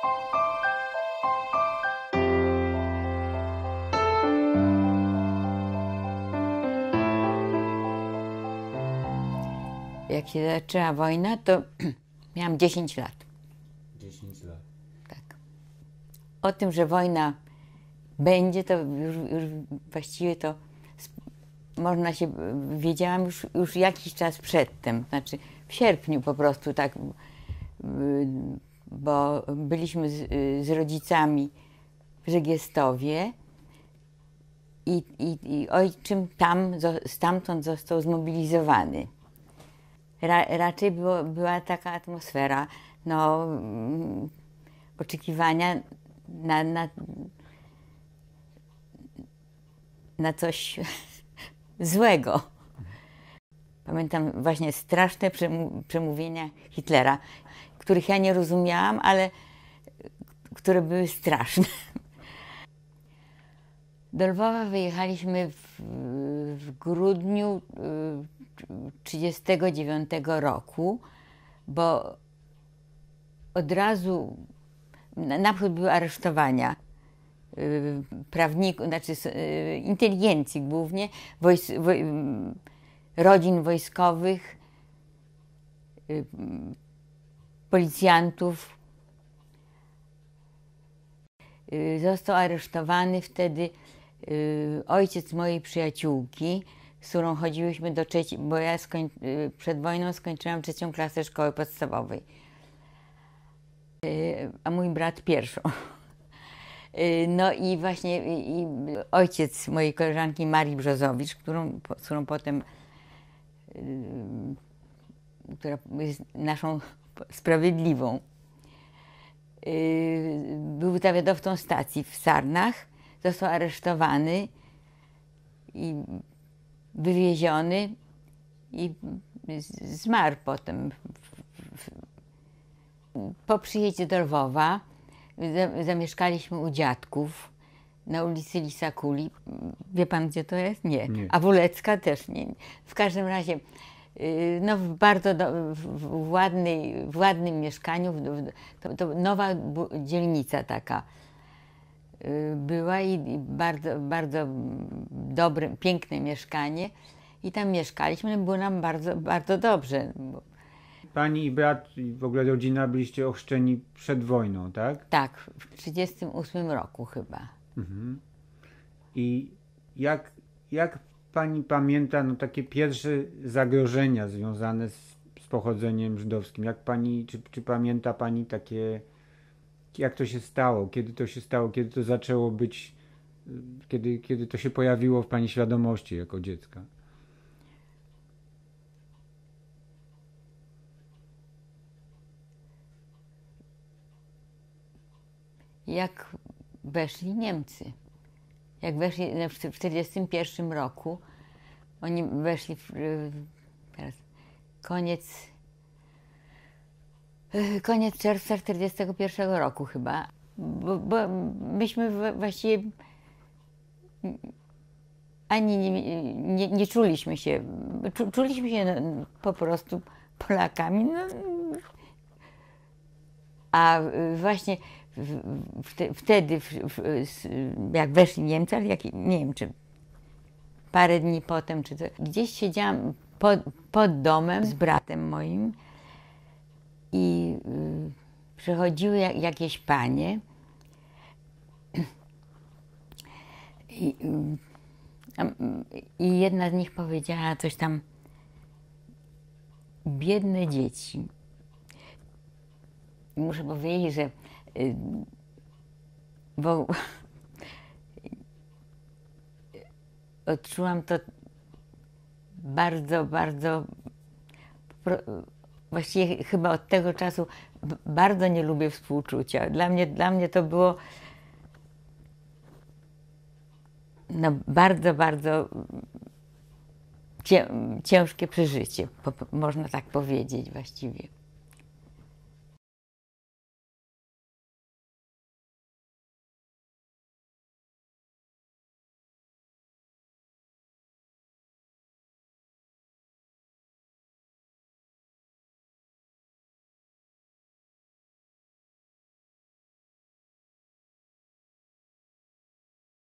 Jak się zaczęła wojna, to miałam 10 lat. 10 lat. Tak. O tym, że wojna będzie, to już właściwie to można się, wiedziałam już jakiś czas przedtem, znaczy w sierpniu po prostu tak, bo byliśmy z rodzicami w Żegiestowie i ojczym stamtąd został zmobilizowany. Raczej była taka atmosfera, no, oczekiwania na coś złego. Pamiętam właśnie straszne przemówienia Hitlera, których ja nie rozumiałam, ale które były straszne. Do Lwowa wyjechaliśmy w grudniu 1939 roku, bo od razu naprzód były aresztowania prawników, znaczy inteligencji głównie, rodzin wojskowych, policjantów. Został aresztowany wtedy ojciec mojej przyjaciółki, z którą chodziłyśmy do trzeciej, bo ja przed wojną skończyłam 3. klasę szkoły podstawowej, a mój brat 1. No i właśnie ojciec mojej koleżanki Marii Brzozowicz, z którą potem, która jest naszą sprawiedliwą, był zawiadowcą stacji w Sarnach, został aresztowany i wywieziony i zmarł potem. Po przyjeździe do Lwowa zamieszkaliśmy u dziadków na ulicy Lisakuli. Wie pan, gdzie to jest? Nie. A Wulecka też nie. W każdym razie no, w bardzo w ładnym mieszkaniu, to nowa dzielnica taka była i bardzo, bardzo dobre, piękne mieszkanie. I tam mieszkaliśmy, było nam bardzo, bardzo dobrze. Pani i brat i w ogóle rodzina byliście ochrzczeni przed wojną, tak? Tak, w 1938 roku chyba. Mhm. I jak pani pamięta no, takie pierwsze zagrożenia związane z pochodzeniem żydowskim? Jak pani, czy pamięta pani takie, jak to się stało? Kiedy to się stało? Kiedy to zaczęło być, kiedy to się pojawiło w pani świadomości jako dziecka? Jak weszli Niemcy. Jak weszli w 1941 roku, oni weszli teraz koniec czerwca 1941 roku chyba, bo myśmy właściwie ani nie czuliśmy się, czuliśmy się no, po prostu Polakami, no, a właśnie wtedy, jak weszli Niemcy, ale nie wiem, czy parę dni potem, czy to, gdzieś siedziałam pod domem z bratem moim i przychodziły jakieś panie i jedna z nich powiedziała coś tam, biedne dzieci. I muszę powiedzieć, że bo odczułam to bardzo, bardzo, właściwie chyba od tego czasu bardzo nie lubię współczucia. Dla mnie to było no, bardzo, bardzo ciężkie przeżycie, można tak powiedzieć właściwie.